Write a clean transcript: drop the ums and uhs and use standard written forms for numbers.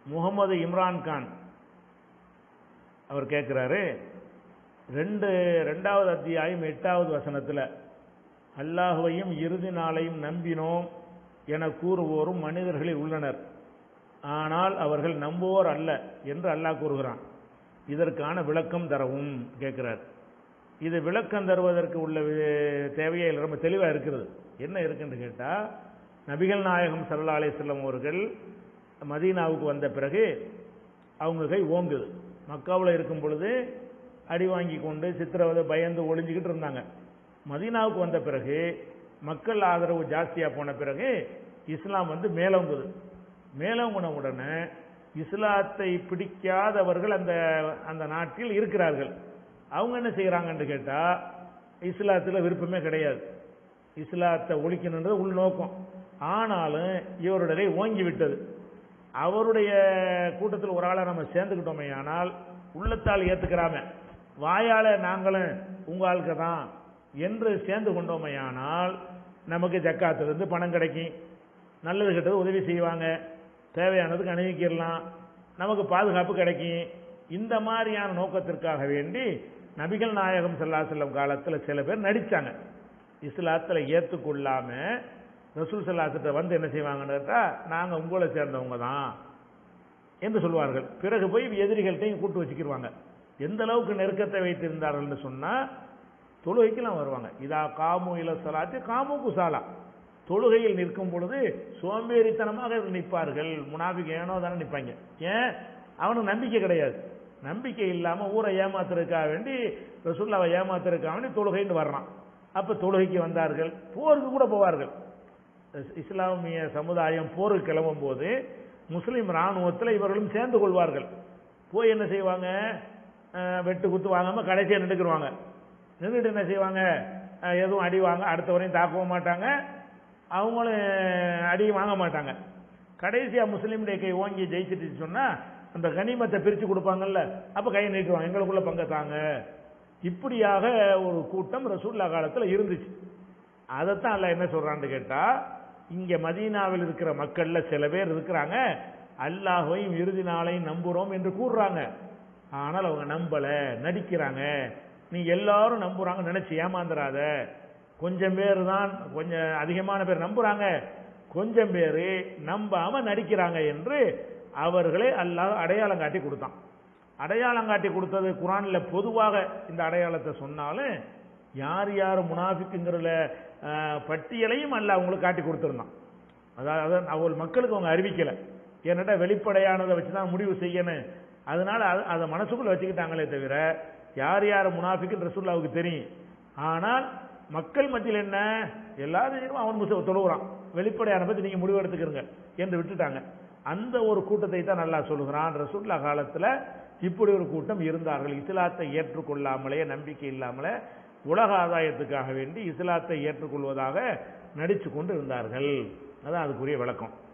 முகமது இம்ரான் கான் அவர் கேட்கிறாரு, 2வது அத்தியாயம் 8வது வசனத்தில் அல்லாஹுவையும் இறுதி நாளையும் நம்பினோம் என கூறுவோரும் மனிதர்களில் உள்ளனர், ஆனால் அவர்கள் நம்புவோர் அல்ல என்று அல்லாஹ் கூறுகிறான். இதற்கான விளக்கம் தரவும் கேட்கிறார். இது விளக்கம் தருவதற்கு உள்ள தேவையே ரொம்ப தெளிவாக இருக்கிறது. என்ன இருக்குன்னு கேட்டால், நபிகள் நாயகம் ஸல்லல்லாஹு அலைஹி வஸல்லம் அவர்கள் மதீனாவுக்கு வந்த பிறகு அவங்க கை ஓங்குது. மக்காவில் இருக்கும் பொழுது அடி வாங்கி கொண்டு சித்திரவதை பயந்து ஒளிஞ்சிக்கிட்டு இருந்தாங்க. மதீனாவுக்கு வந்த பிறகு மக்கள் ஆதரவு ஜாஸ்தியாக போன பிறகு இஸ்லாம் மேலோங்குது. மேலோங்கின உடனே இஸ்லாத்தை பிடிக்காதவர்கள் அந்த நாட்டில் இருக்கிறார்கள். அவங்க என்ன செய்கிறாங்கன்னு கேட்டால், இஸ்லாத்தில் விருப்பமே கிடையாது, இஸ்லாத்தை ஒழிக்கணுன்றது உள்நோக்கம். ஆனாலும் இவருடைய ஓங்கி விட்டது. அவருடைய கூட்டத்தில் ஒரு ஆளை நம்ம சேர்ந்துக்கிட்டோமே ஆனால் உள்ளத்தால் ஏற்றுக்கிறாம, வாயால் நாங்களும் உங்கள் ஆளுக்கு தான் என்று சேர்ந்து கொண்டோமே ஆனால் நமக்கு ஜக்காத்திலிருந்து பணம் கிடைக்கும், நல்லது கெட்டது உதவி செய்வாங்க, தேவையானதுக்கு அணிவிக்கிடலாம், நமக்கு பாதுகாப்பு கிடைக்கும். இந்த மாதிரியான நோக்கத்திற்காக வேண்டி நபிகள் நாயகம் ஸல்லல்லாஹு அலைஹி வஸல்லம் காலத்தில் சில பேர் நடித்தாங்க. இஸ்லாத்தில் ஏற்றுக்கொள்ளாம ரசூல் ஸல்லல்லாஹு அலைஹி வஸல்லம் என்ன செய்வாங்கன்னு கேட்டால், நாங்கள் உங்களை சேர்ந்தவங்க தான் என்று சொல்வார்கள். பிறகு போய் எதிரிகள்கிட்டையும் கூட்டு வச்சுக்கிடுவாங்க. எந்த அளவுக்கு நெருக்கத்தை வைத்திருந்தார்கள்னு சொன்னால், தொழுகைக்கெல்லாம் வருவாங்க. இதா காமு இல ஸலாத்தி காமு குசாலா, தொழுகையில் நிற்கும் பொழுது சோம்பேறித்தனமாக நிற்பார்கள். முனாஃபிக் ஏனோ தானே நிற்பாங்க. ஏன்? அவனுக்கு நம்பிக்கை கிடையாது. நம்பிக்கை இல்லாமல் ஊரை ஏமாத்துறதுக்காக வேண்டி, ரசூலுல்லாஹ்வை ஏமாத்துறதுக்காக வேண்டி தொழுகைன்னு வர்றான். அப்போ தொழுகைக்கு வந்தார்கள், போருக்கு கூட போவார்கள். இஸ்லாமிய சமுதாயம் போருக்கு கிளம்பும் போது முஸ்லீம் இராணுவத்தில் இவர்களும் சேர்ந்து கொள்வார்கள். போய் என்ன செய்வாங்க, வெட்டு குத்து வாங்காமல் கடைசியாக நின்றுக்குருவாங்க. நின்றுட்டு என்ன செய்வாங்க, எதுவும் அடி வாங்க அடுத்த வரையும் தாக்கவும் மாட்டாங்க, அவங்களும் அடி வாங்க மாட்டாங்க. கடைசியாக முஸ்லீமுடைய கை ஓங்கி ஜெயிச்சிட்டு சொன்னால் அந்த கனிமத்தை பிரித்து கொடுப்பாங்கல்ல, அப்போ கையை நீட்டுவாங்க, எங்களுக்குள்ள பங்க தாங்க. இப்படியாக ஒரு கூட்டம் ரசூலுல்லாஹ் காலத்தில் இருந்துச்சு. அதைத்தான் அல்லாஹ் என்ன சொல்றான்னு கேட்டால், இங்கே மதீனாவில் இருக்கிற மக்களில் சில பேர் இருக்கிறாங்க, அல்லாஹ்வையும் இறுதி நாளையும் நம்புகிறோம் என்று கூறுறாங்க. ஆனால் அவங்க நம்பலை, நடிக்கிறாங்க. நீ எல்லாரும் நம்புறாங்க நினைச்சு ஏமாந்துடாத. கொஞ்சம் பேர் தான், கொஞ்சம் அதிகமான பேர் நம்புறாங்க, கொஞ்சம் பேர் நம்பாம நடிக்கிறாங்க என்று அவர்களை அல்லாஹ் அடையாளம் காட்டி கொடுத்தான். அடையாளம் காட்டி கொடுத்தது குர்ஆன்ல பொதுவாக இந்த அடையாளத்தை சொன்னாலும், யார் யார் முனாஃபிக்குங்கிறத பட்டியலையும் அல்லாஹ் அவங்களுக்கு காட்டி கொடுத்துருந்தான். அதாவது அவங்க மக்களுக்கு அவங்க அறிவிக்கலை. ஏன்னாட்டா வெளிப்படையானதை வச்சு தான் முடிவு செய்யணும். அதனால அதை மனசுக்குள்ள வச்சுக்கிட்டாங்களே தவிர, யார் யார் முனாஃபிக்குன்னு ரசூலுல்லாஹ்வுக்கு தெரியும். ஆனால் மக்கள் மத்தியில் என்ன, எல்லாரும் அவன் தொழுகிறான், வெளிப்படையான பற்றி நீங்கள் முடிவு எடுத்துக்கிறங்க என்று விட்டுட்டாங்க. அந்த ஒரு கூட்டத்தை தான் நல்லா சொல்லுகிறான். ரசூலுல்லாஹ் காலத்தில் இப்படி ஒரு கூட்டம் இருந்தார்கள். இஸ்லாத்தை ஏற்றுக்கொள்ளாமலே, நம்பிக்கை இல்லாமலே, உலக ஆதாயத்துக்காக வேண்டி இஸ்லாத்தை ஏற்றுக்கொள்வதாக நடித்து கொண்டு இருந்தார்கள். அதான் அதுக்குரிய விளக்கம்.